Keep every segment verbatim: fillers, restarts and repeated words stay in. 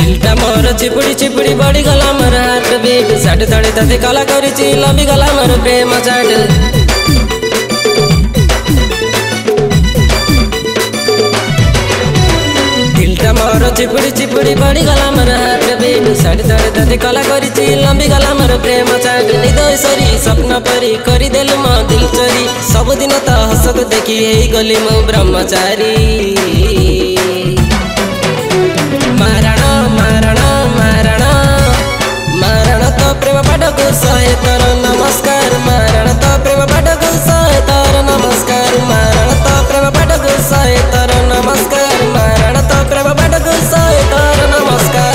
दिलटा मोर चिपुड़ी चिपुड़ी बड़ी गला मोर heart beat साठ थड़ी तते कला करिछि लंबी गला मोर प्रेम चाट। दिलटा मोर चिपुड़ी चिपुड़ी बड़ी गला मोर हार्ट बीट साठ थड़ी तते कला करिछि लंबी गला मोर प्रेम चाट। निदयसरी स्वप्न परी करी देलु मो दिल चोरी सब दिन त हसक देखी हेई गली मो ब्रह्मचारी। मारण मारण मारण मारण तो प्रेम पाठक सहे तर नमस्कार मारण तो प्रेम पाठक सहे तर नमस्कार मारण तो प्रेम पाठक सहे तर नमस्कार मारण तो प्रेम पाठक सहे तर नमस्कार।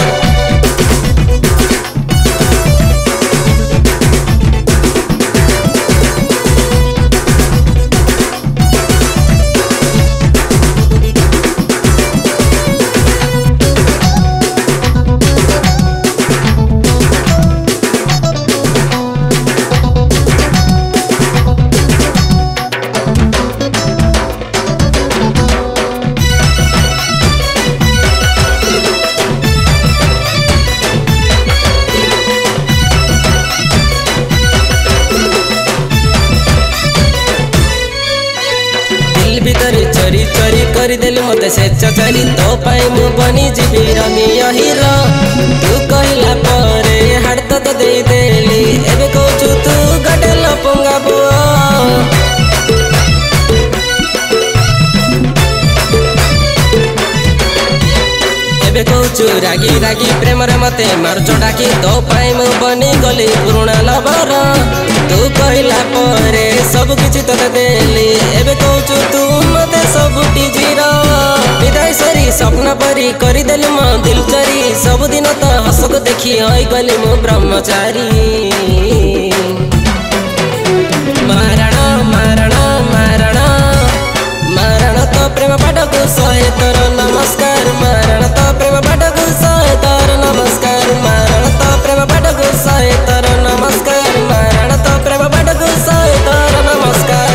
भितरी चोरी चोरी कर देलु मते स्वेच्छाचारी तो पाई मु बनी जीवी रमिया हीरो तू कहला परे हाड़ तो दे देली एबे कहू तू गडल पंगा बुआ। एबे कहू रागी रागी प्रेम रे मते मार चढ़ाकी तो पाई मु बनी गली पुराणा लवर तू कहला परे सब किछि तते देली एबे कहू तू मते सब जीरो। निदयसरी स्वप्न परी करी देलु मो दिल चोरी सब दिन त हसक देखी होई गली मो ब्रह्मचारी। मारण मारण मारण मारण तो प्रेम पाठक सहे तर नमस्कार मारण तो प्रेम पाठक सहे तर नमस्कार मारण तो प्रेम पाठक सहे तर नमस्कार मारण तो प्रेम पाठक सहे तर नमस्कार।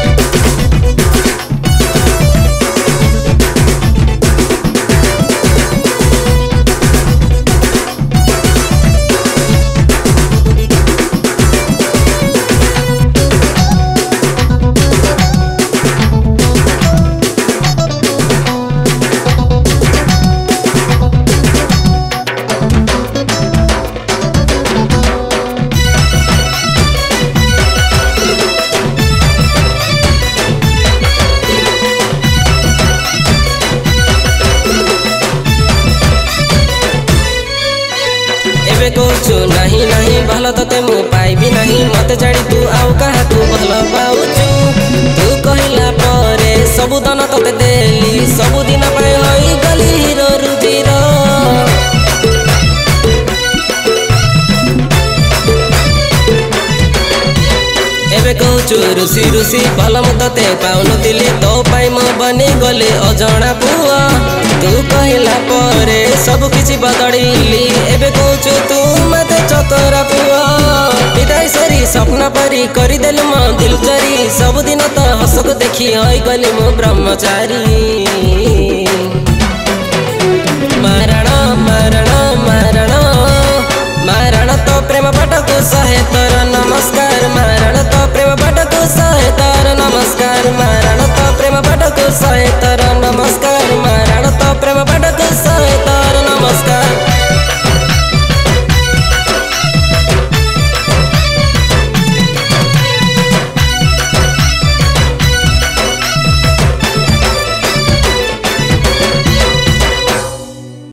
एबे कहू नहीं नहीं भल तते मु पाइबी नहीं मते जानी तू आउ कहा तू भल पाउछु तू कहला परे सब दन तते देली सब दिन पाए होई गली हीरो रुजिरो। एबे कहू रुसी रुसी भल मु तते पाउनथिली तो पाई मो बनी गले अजणा पुआ तू कहला परे सब किछि बदलिली एबे कहू तू मते चतरा पुआ। निदयसरी स्वप्न परी करी देलु मो दिल चोरी सब दिन त हसक देखी होई गली मो ब्रह्मचारी।